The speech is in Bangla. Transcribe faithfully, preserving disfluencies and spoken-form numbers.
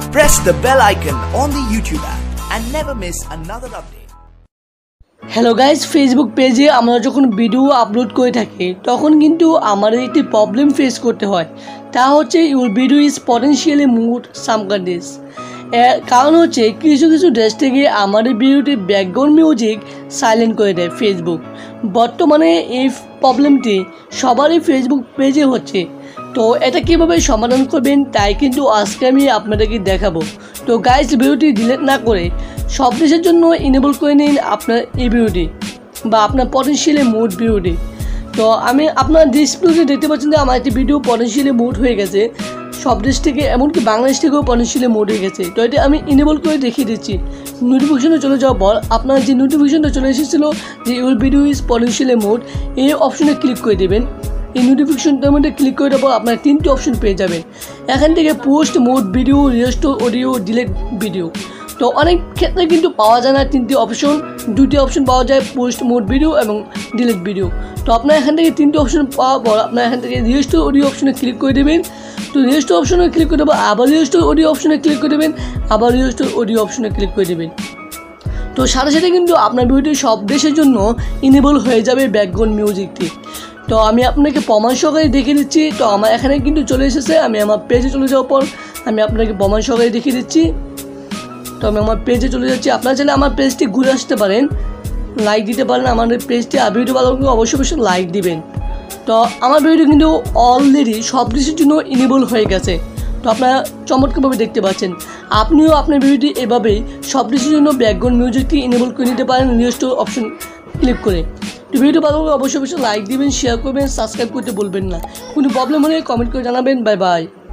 Press the bell icon on the YouTube app and never miss another update. Hello guys, Facebook পেজে আমরা যখন ভিডিও আপলোড করে থাকি তখন কিন্তু আমাদের একটি প্রবলেম ফেস করতে হয়, তা হচ্ছে your video is potentially muted some countries. এর কারণ হচ্ছে কিছু কিছু দেশ থেকে আমাদের ভিডিওটির ব্যাকগ্রাউন্ড মিউজিক সাইলেন্ট করে দেয় ফেসবুক। বর্তমানে এই প্রবলেমটি সবারই ফেসবুক পেজে হচ্ছে। তো এটা কীভাবে সমাধান করবেন তাই কিন্তু আজকে আমি আপনাদেরকে দেখাবো। তো গাইস, ভিডিওটি ডিলিট না করে সব দেশের জন্য ইনেবল করে নিন আপনার এই ভিডিওটি বা আপনার পটেনশিয়ালি মুড ভিডিওটি। তো আমি আপনার ডিসপ্লেতে দেখতে পাচ্ছেন যে আমার একটি ভিডিও পটেনশিয়ালি মুড হয়ে গেছে সব দেশ থেকে, এমনকি বাংলাদেশ থেকেও পটেনশিয়ালি মুড হয়ে গেছে। তো এটা আমি ইনেবল করে দেখিয়ে দিচ্ছি। নোটিফিকেশনে চলে যাওয়ার পর আপনার যে নোটিফিকেশনটা চলে এসেছিলো যে your video is potentially muted, এই অপশনে ক্লিক করে দেবেন। এই নোটিফিকেশনটার মধ্যে ক্লিক করে দেওয়ার পর আপনার তিনটি অপশন পেয়ে যাবেন। এখান থেকে post, muted video, restore audio, delete video. তো অনেক ক্ষেত্রে কিন্তু পাওয়া যায় না তিনটি অপশন, দুটি অপশন পাওয়া যায়, পোস্ট, মোড ভিডিও এবং ডিলিট ভিডিও। তো আপনার এখান থেকে তিনটি অপশন পাওয়ার পর আপনার এখান থেকে রেস্টোর অডিও অপশনে ক্লিক করে দেবেন। তো রেস্টোর অপশনে ক্লিক করে দেবো, আবার রেস্টোর অডিও অপশনে ক্লিক করে দেবেন, আবার রেস্টোর অডিও অপশনে ক্লিক করে দেবেন। তো সাথে সাথে কিন্তু আপনার ভিডিওটি সব দেশের জন্য ইনেবল হয়ে যাবে ব্যাকগ্রাউন্ড মিউজিকটি। তো আমি আপনাকে প্রমাণ সহকারে দেখিয়ে দিচ্ছি। তো আমার এখানে কিন্তু চলে এসেছে, আমি আমার পেজে চলে যাওয়ার পর আমি আপনাকে প্রমাণ সহকারে দেখিয়ে দিচ্ছি। তো আমি আমার পেজে চলে যাচ্ছি। আপনারা চাইলে আমার পেজটি ঘুরে আসতে পারেন, লাইক দিতে পারেন আমাদের পেজটি। আর ভিডিও ভালো লাগলে অবশ্যই অবশ্যই লাইক দিবেন। তো আমার ভিডিও কিন্তু অলরেডি সব দেশের জন্য ইনেবল হয়ে গেছে। তো আপনারা চমৎকারভাবে দেখতে পাচ্ছেন। আপনিও আপনার ভিডিওটি এভাবেই সব দেশের জন্য ব্যাকগ্রাউন্ড মিউজিকটি ইনেবল করে নিতে পারেন রেস্টোর অপশন ক্লিক করে। তো ভিডিও ভালো লাগলে অবশ্যই অবশ্যই লাইক দিবেন, শেয়ার করবেন, সাবস্ক্রাইব করতে বলবেন না। কোনো প্রবলেম হলে কমেন্ট করে জানাবেন। Bye by.